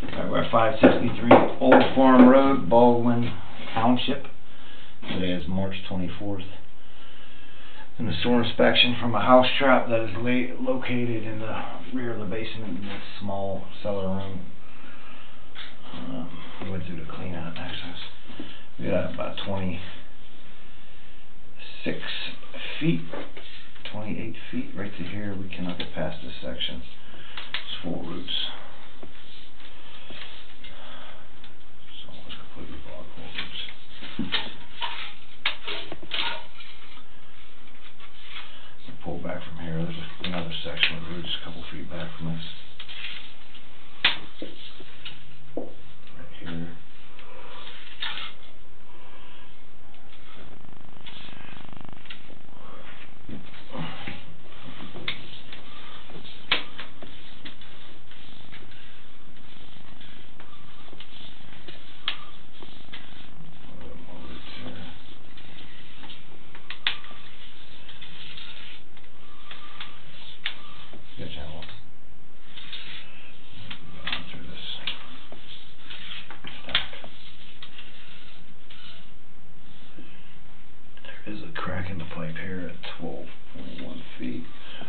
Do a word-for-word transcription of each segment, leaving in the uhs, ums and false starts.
Alright, we're at five sixty-three Old Farm Road, Baldwin Township. Today is March twenty-fourth. And the sewer inspection from a house trap that is la located in the rear of the basement in this small cellar room. Um, we went through the clean out access. We got about twenty-six feet, twenty-eight feet right to here. We cannot get past this section. It's full roots. So it's completely blocked full roots. Pull back from here. There's another section of roots a couple feet back from this. Right here. Good channel. Going through this stack. There is a crack in the pipe here at twelve point one feet.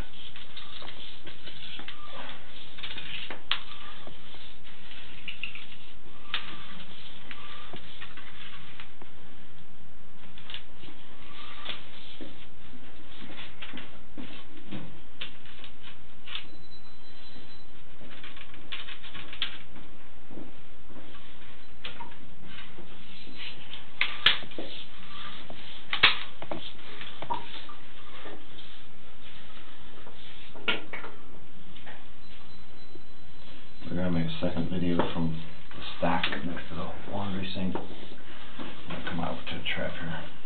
We're going to make a second video from the stack next to the laundry sink. I'm going to come out to the trap here.